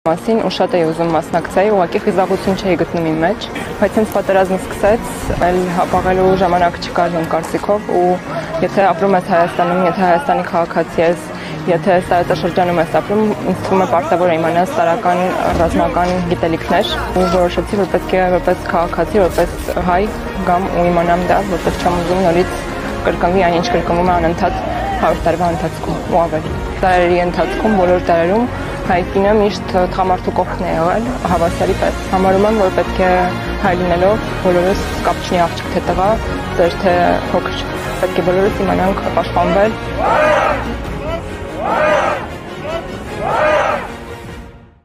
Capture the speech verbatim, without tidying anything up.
Մասին ու շատ էի ուզում մասնակցեի, ուղղակի խիզախություն չէի գտնում իմ մեջ, բայց հենց պատերազմը սկսեց, այլ հապաղելու ժամանակ չկար իմ կարծիքով ու եթե ապրում ես Հայաստանում, եթե Հայաստանի քաղաքացի ես, եթե տարածաշրջանում ես ապրում, ինձ թվում է պարտավոր է իմանաս տարական ռազմական գիտելիքներ ու որոշեցի, որ պետք է որպես քաղաքացի, որպես հայ գամ ու իմանամ դա, որպես չեմ ուզում նորից կրկնվի այն ինչ կրկնվում է անընդհատ հարյուր տարվա ընթացքում ու ավելի։ Տարերի ընթացքում բոլոր տարերում հայ կինը միշտ տղամարդու կողքն է եղել հավասարի պես։ Համարում եմ, որ պետք է հայ լինելով բոլորս կապ չունի աղջիկ թե տղա, ծեր թե փոքր, պետք է բոլորս իմանանք պաշտպանվել։